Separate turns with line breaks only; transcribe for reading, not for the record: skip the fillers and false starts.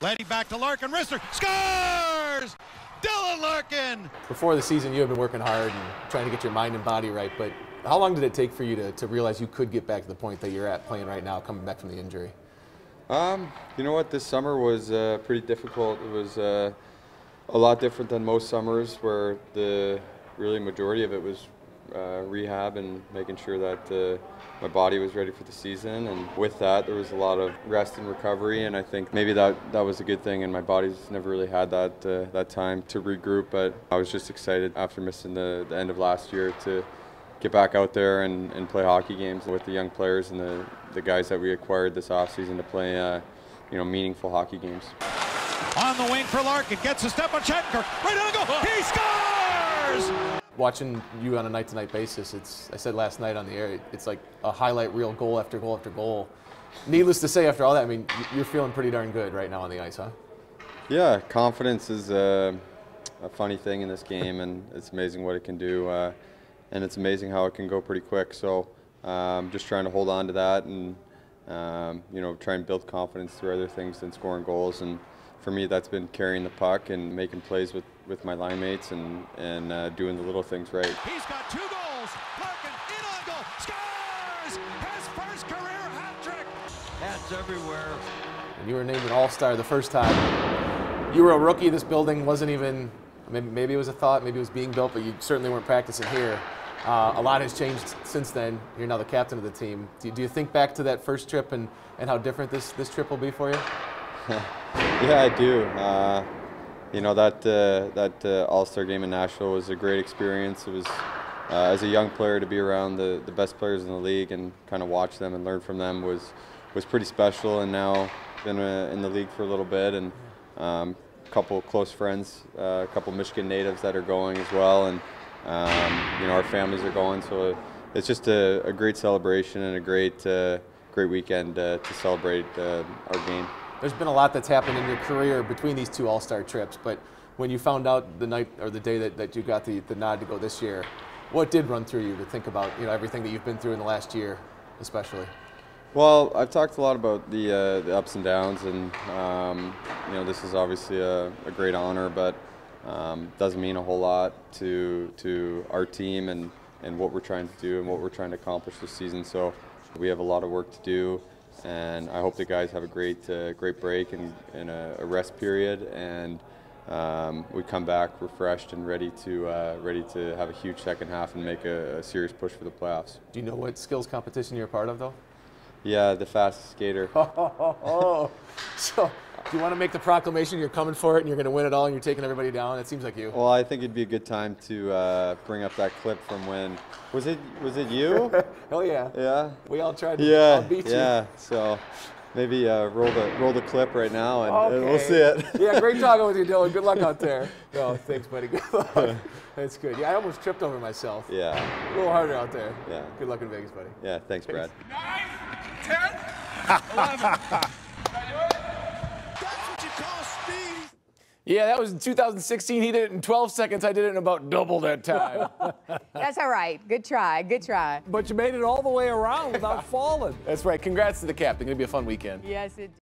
Letty back to Larkin, wrister, scores! Dylan Larkin!
Before the season, you have been working hard and trying to get your mind and body right, but how long did it take for you to realize you could get back to the point that you're at playing right now, coming back from the injury?
You know what, this summer was pretty difficult. It was a lot different than most summers where the really majority of it was rehab and making sure that my body was ready for the season, and with that there was a lot of rest and recovery, and I think maybe that was a good thing, and my body's never really had that time to regroup. But I was just excited after missing the end of last year to get back out there and play hockey games with the young players and the guys that we acquired this offseason to play meaningful hockey games.
On the wing for Larkin, gets a step on Shattenkirk, right on the goal, he scores!
Watching you on a night-to-night basis, I said last night on the air, it's like a highlight reel, goal after goal after goal. Needless to say, after all that, I mean, you're feeling pretty darn good right now on the ice, huh?
Yeah, confidence is a funny thing in this game, and it's amazing what it can do, and it's amazing how it can go pretty quick. So just trying to hold on to that and try and build confidence through other things than scoring goals. And for me, that's been carrying the puck and making plays with my line mates and doing the little things right.
He's got 2 goals. Larkin in on goal. Scores! His first career hat trick. Hats everywhere.
And you were named an All-Star the first time. You were a rookie. This building wasn't even, maybe it was a thought, maybe it was being built, but you certainly weren't practicing here. A lot has changed since then. You're now the captain of the team. Do you think back to that first trip and how different this trip will be for you?
Yeah, I do. That All-Star Game in Nashville was a great experience. It was, as a young player, to be around the best players in the league and kind of watch them and learn from them was pretty special. And now been in the league for a little bit, and a couple close friends, a couple Michigan natives that are going as well, and our families are going. So it's just a great celebration and a great weekend to celebrate our game.
There's been a lot that's happened in your career between these 2 All-Star trips, but when you found out the night or the day that you got the nod to go this year, what did run through you to think about everything that you've been through in the last year, especially?
Well, I've talked a lot about the ups and downs, and this is obviously a great honor, but doesn't mean a whole lot to our team and what we're trying to do and what we're trying to accomplish this season. So we have a lot of work to do. And I hope the guys have a great break and a rest period, and we come back refreshed and ready to have a huge second half and make a serious push for the playoffs.
Do you know what skills competition you're a part of, though?
Yeah, the fastest skater.
So, do you want to make the proclamation you're coming for it and you're going to win it all and you're taking everybody down? It seems like you.
Well, I think it'd be a good time to bring up that clip from when was it you?
Oh yeah.
Yeah.
We all tried to beat you.
Yeah. So maybe roll the clip right now and,
okay.
We'll see it.
Yeah, great talking with you, Dylan. Good luck out there. Oh, thanks, buddy. Good luck. That's good. Yeah, I almost tripped over myself.
Yeah.
A little harder out there.
Yeah.
Good luck in Vegas, buddy.
Yeah. Thanks, Brad.
9, 10, 11. That's what you call speed.
Yeah, that was in 2016. He did it in 12 seconds. I did it in about double that time.
That's all right. Good try. Good try.
But you made it all the way around without falling.
That's right. Congrats to the captain. It's going to be a fun weekend.
Yes, it